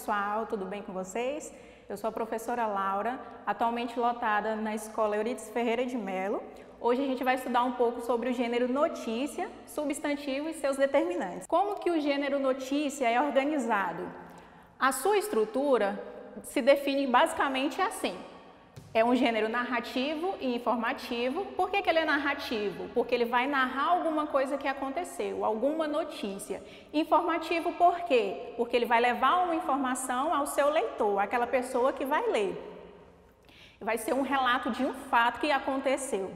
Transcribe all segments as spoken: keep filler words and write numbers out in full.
pessoal, tudo bem com vocês? Eu sou a professora Laura, atualmente lotada na Escola Euridice Ferreira de Mello. Hoje a gente vai estudar um pouco sobre o gênero notícia, substantivo e seus determinantes. Como que o gênero notícia é organizado? A sua estrutura se define basicamente assim. É um gênero narrativo e informativo. Por que que ele é narrativo? Porque ele vai narrar alguma coisa que aconteceu, alguma notícia. Informativo por quê? Porque ele vai levar uma informação ao seu leitor, aquela pessoa que vai ler. Vai ser um relato de um fato que aconteceu.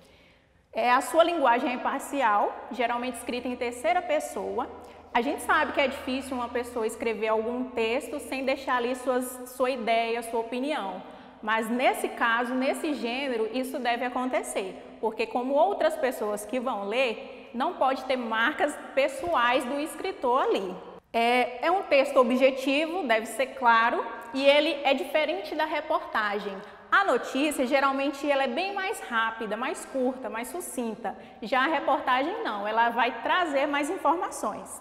É, a sua linguagem é imparcial, geralmente escrita em terceira pessoa. A gente sabe que é difícil uma pessoa escrever algum texto sem deixar ali suas, sua ideia, sua opinião. Mas nesse caso, nesse gênero, isso deve acontecer, porque como outras pessoas que vão ler, não pode ter marcas pessoais do escritor ali. É, é um texto objetivo, deve ser claro, e ele é diferente da reportagem. A notícia, geralmente, ela é bem mais rápida, mais curta, mais sucinta. Já a reportagem não, ela vai trazer mais informações.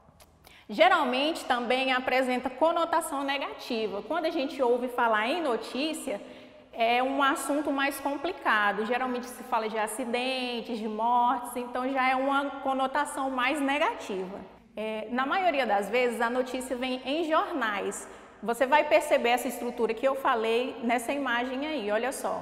Geralmente também apresenta conotação negativa. Quando a gente ouve falar em notícia, é um assunto mais complicado. Geralmente se fala de acidentes, de mortes, então já é uma conotação mais negativa. É, na maioria das vezes a notícia vem em jornais. Você vai perceber essa estrutura que eu falei nessa imagem aí, olha só.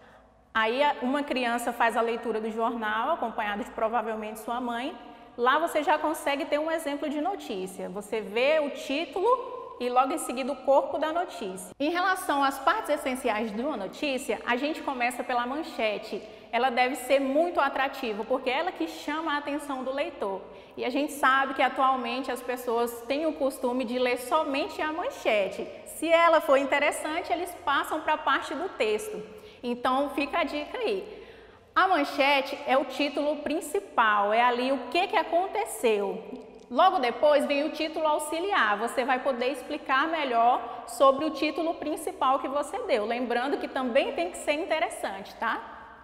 Aí uma criança faz a leitura do jornal, acompanhada de provavelmente sua mãe. Lá você já consegue ter um exemplo de notícia. Você vê o título e logo em seguida o corpo da notícia. Em relação às partes essenciais de uma notícia, a gente começa pela manchete. Ela deve ser muito atrativa, porque é ela que chama a atenção do leitor. E a gente sabe que atualmente as pessoas têm o costume de ler somente a manchete. Se ela for interessante, eles passam para a parte do texto. Então fica a dica aí. A manchete é o título principal, é ali o que que aconteceu. Logo depois vem o título auxiliar, você vai poder explicar melhor sobre o título principal que você deu, lembrando que também tem que ser interessante, tá?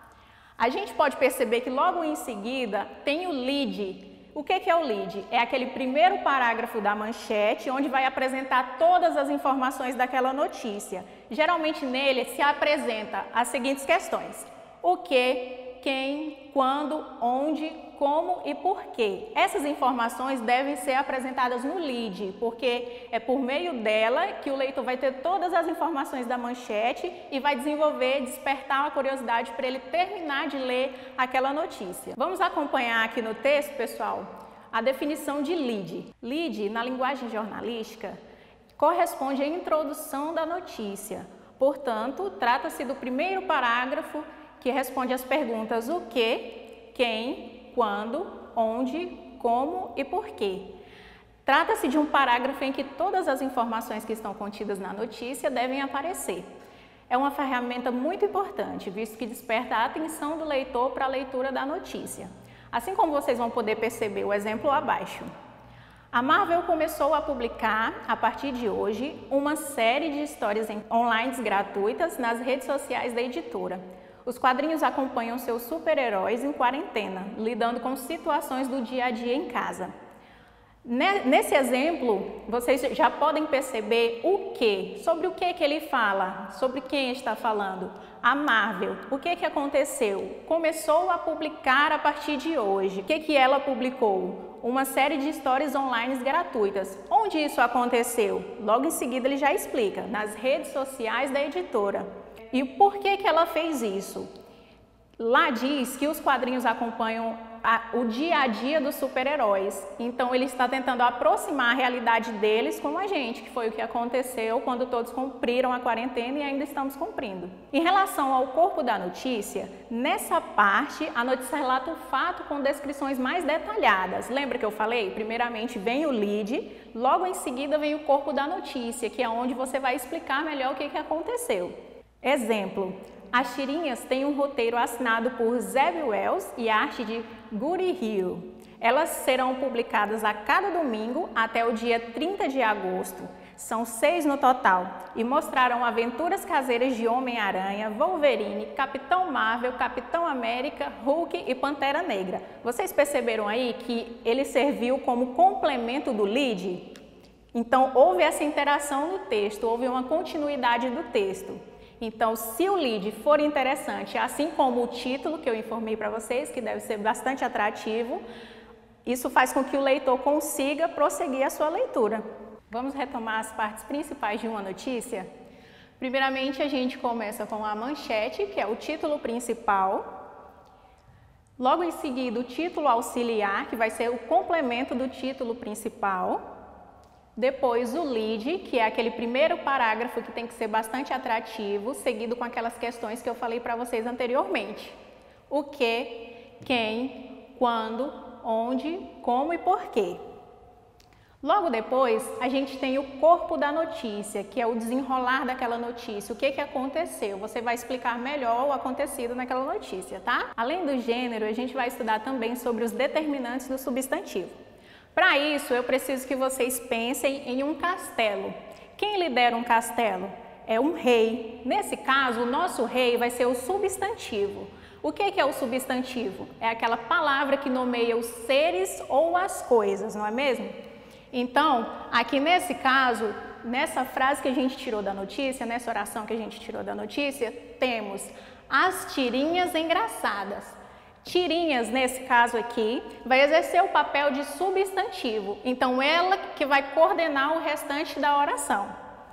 A gente pode perceber que logo em seguida tem o lead. O que que é o lead? É aquele primeiro parágrafo da manchete, onde vai apresentar todas as informações daquela notícia. Geralmente nele se apresenta as seguintes questões. O que, quem, quando, onde, como e por quê. Essas informações devem ser apresentadas no lead, porque é por meio dela que o leitor vai ter todas as informações da manchete e vai desenvolver, despertar a curiosidade para ele terminar de ler aquela notícia. Vamos acompanhar aqui no texto, pessoal, a definição de lead. Lead, na linguagem jornalística, corresponde à introdução da notícia. Portanto, trata-se do primeiro parágrafo que responde às perguntas o que, quem, quando, onde, como e por quê. Trata-se de um parágrafo em que todas as informações que estão contidas na notícia devem aparecer. É uma ferramenta muito importante, visto que desperta a atenção do leitor para a leitura da notícia. Assim como vocês vão poder perceber o exemplo abaixo. A Marvel começou a publicar, a partir de hoje, uma série de histórias online gratuitas nas redes sociais da editora. Os quadrinhos acompanham seus super-heróis em quarentena, lidando com situações do dia a dia em casa. Nesse exemplo, vocês já podem perceber o que, sobre o que que ele fala, sobre quem está falando. A Marvel, o que que aconteceu? Começou a publicar a partir de hoje. O que que ela publicou? Uma série de histórias online gratuitas. Onde isso aconteceu? Logo em seguida ele já explica, nas redes sociais da editora. E por que que ela fez isso? Lá diz que os quadrinhos acompanham a, o dia a dia dos super-heróis. Então ele está tentando aproximar a realidade deles com a gente, que foi o que aconteceu quando todos cumpriram a quarentena e ainda estamos cumprindo. Em relação ao corpo da notícia, nessa parte a notícia relata o fato com descrições mais detalhadas. Lembra que eu falei? Primeiramente vem o lead, logo em seguida vem o corpo da notícia, que é onde você vai explicar melhor o que que aconteceu. Exemplo, as tirinhas têm um roteiro assinado por Zeb Wells e arte de Guri Hill. Elas serão publicadas a cada domingo até o dia trinta de agosto. São seis no total e mostrarão aventuras caseiras de Homem-Aranha, Wolverine, Capitão Marvel, Capitão América, Hulk e Pantera Negra. Vocês perceberam aí que ele serviu como complemento do lead? Então, houve essa interação no texto, houve uma continuidade do texto. Então, se o lead for interessante, assim como o título que eu informei para vocês, que deve ser bastante atrativo, isso faz com que o leitor consiga prosseguir a sua leitura. Vamos retomar as partes principais de uma notícia? Primeiramente, a gente começa com a manchete, que é o título principal. Logo em seguida, o título auxiliar, que vai ser o complemento do título principal. Depois o lead, que é aquele primeiro parágrafo que tem que ser bastante atrativo, seguido com aquelas questões que eu falei para vocês anteriormente. O que, quem, quando, onde, como e porquê. Logo depois, a gente tem o corpo da notícia, que é o desenrolar daquela notícia, o que, que aconteceu. Você vai explicar melhor o acontecido naquela notícia, tá? Além do gênero, a gente vai estudar também sobre os determinantes do substantivo. Para isso, eu preciso que vocês pensem em um castelo. Quem lidera um castelo? É um rei. Nesse caso, o nosso rei vai ser o substantivo. O que é o substantivo? É aquela palavra que nomeia os seres ou as coisas, não é mesmo? Então, aqui nesse caso, nessa frase que a gente tirou da notícia, nessa oração que a gente tirou da notícia, temos as tirinhas engraçadas. Tirinhas, nesse caso aqui, vai exercer o papel de substantivo, então ela que vai coordenar o restante da oração.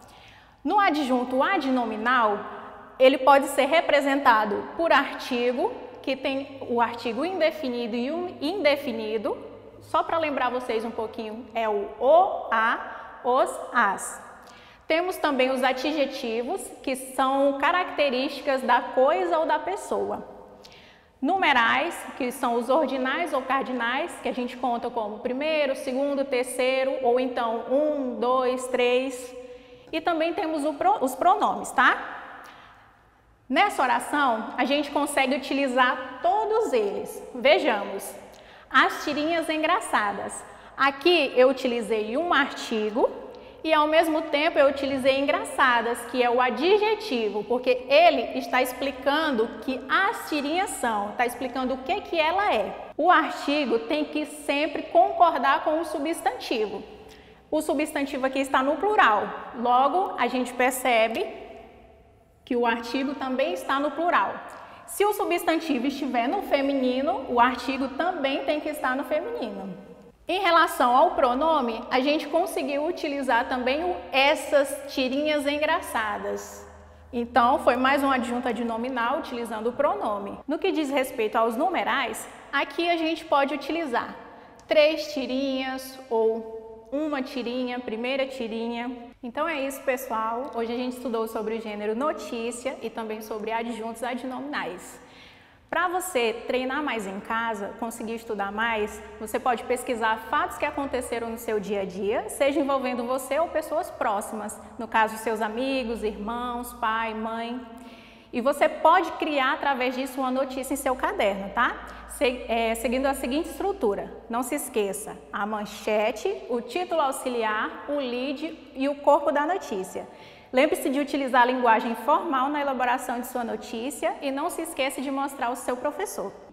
No adjunto adnominal, ele pode ser representado por artigo, que tem o artigo indefinido e o indefinido. Só para lembrar vocês um pouquinho, é o o, a, os, as. Temos também os adjetivos, que são características da coisa ou da pessoa. Numerais, que são os ordinais ou cardinais, que a gente conta como primeiro, segundo, terceiro, ou então um, dois, três. E também temos o pro, os pronomes, tá? Nessa oração, a gente consegue utilizar todos eles. Vejamos. As tirinhas engraçadas. Aqui eu utilizei um artigo e ao mesmo tempo eu utilizei engraçadas, que é o adjetivo, porque ele está explicando que as tirinhas são, está explicando o que, que ela é. O artigo tem que sempre concordar com o substantivo. O substantivo aqui está no plural, logo a gente percebe que o artigo também está no plural. Se o substantivo estiver no feminino, o artigo também tem que estar no feminino. Em relação ao pronome, a gente conseguiu utilizar também o essas tirinhas engraçadas. Então, foi mais um adjunto adnominal utilizando o pronome. No que diz respeito aos numerais, aqui a gente pode utilizar três tirinhas ou uma tirinha, primeira tirinha. Então é isso, pessoal. Hoje a gente estudou sobre o gênero notícia e também sobre adjuntos adnominais. Para você treinar mais em casa, conseguir estudar mais, você pode pesquisar fatos que aconteceram no seu dia a dia, seja envolvendo você ou pessoas próximas, no caso seus amigos, irmãos, pai, mãe. E você pode criar através disso uma notícia em seu caderno, tá? Se, é, seguindo a seguinte estrutura. Não se esqueça, a manchete, o título auxiliar, o lead e o corpo da notícia. Lembre-se de utilizar a linguagem formal na elaboração de sua notícia e não se esqueça de mostrar ao seu professor.